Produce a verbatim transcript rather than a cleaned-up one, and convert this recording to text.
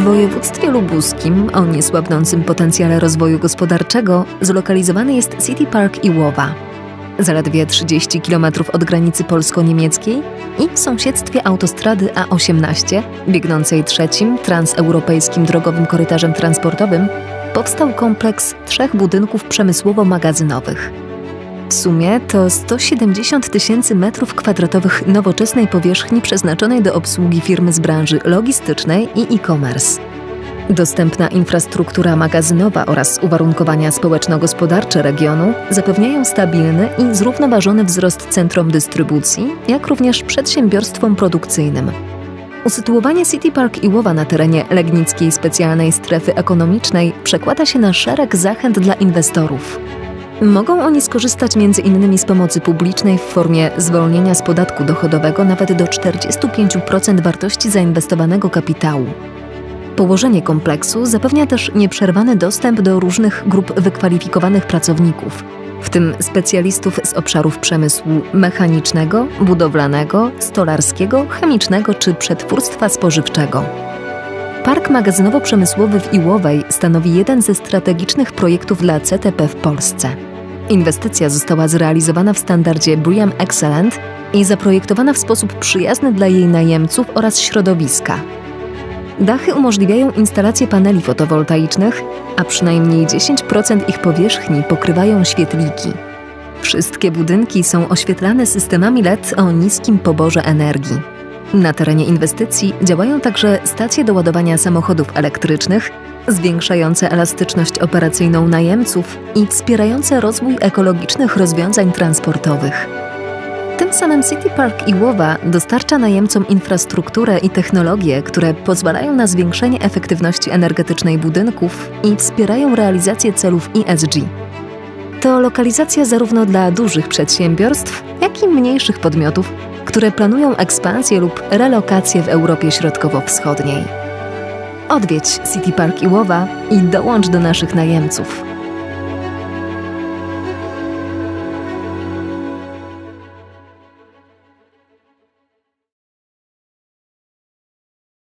województwie lubuskim o niesłabnącym potencjale rozwoju gospodarczego zlokalizowany jest City Park Iłowa. Zaledwie trzydzieści kilometrów od granicy polsko-niemieckiej i w sąsiedztwie autostrady A osiemnaście, biegnącej trzecim transeuropejskim drogowym korytarzem transportowym, powstał kompleks trzech budynków przemysłowo-magazynowych. W sumie to sto siedemdziesiąt tysięcy metrów kwadratowych nowoczesnej powierzchni przeznaczonej do obsługi firm z branży logistycznej i e-commerce. Dostępna infrastruktura magazynowa oraz uwarunkowania społeczno-gospodarcze regionu zapewniają stabilny i zrównoważony wzrost centrom dystrybucji, jak również przedsiębiorstwom produkcyjnym. Usytuowanie City Park Iłowa na terenie Legnickiej Specjalnej Strefy Ekonomicznej przekłada się na szereg zachęt dla inwestorów. Mogą oni skorzystać między innymi z pomocy publicznej w formie zwolnienia z podatku dochodowego nawet do czterdziestu pięciu procent wartości zainwestowanego kapitału. Położenie kompleksu zapewnia też nieprzerwany dostęp do różnych grup wykwalifikowanych pracowników, w tym specjalistów z obszarów przemysłu mechanicznego, budowlanego, stolarskiego, chemicznego czy przetwórstwa spożywczego. Park magazynowo-przemysłowy w Iłowej stanowi jeden ze strategicznych projektów dla C T P w Polsce. Inwestycja została zrealizowana w standardzie BREEAM Excellent i zaprojektowana w sposób przyjazny dla jej najemców oraz środowiska. Dachy umożliwiają instalację paneli fotowoltaicznych, a przynajmniej dziesięć procent ich powierzchni pokrywają świetliki. Wszystkie budynki są oświetlane systemami L E D o niskim poborze energii. Na terenie inwestycji działają także stacje do ładowania samochodów elektrycznych, zwiększające elastyczność operacyjną najemców i wspierające rozwój ekologicznych rozwiązań transportowych. Tym samym City Park Iłowa dostarcza najemcom infrastrukturę i technologie, które pozwalają na zwiększenie efektywności energetycznej budynków i wspierają realizację celów E S G. To lokalizacja zarówno dla dużych przedsiębiorstw, jak i mniejszych podmiotów, które planują ekspansję lub relokację w Europie Środkowo-Wschodniej. Odwiedź City Park Iłowa i dołącz do naszych najemców.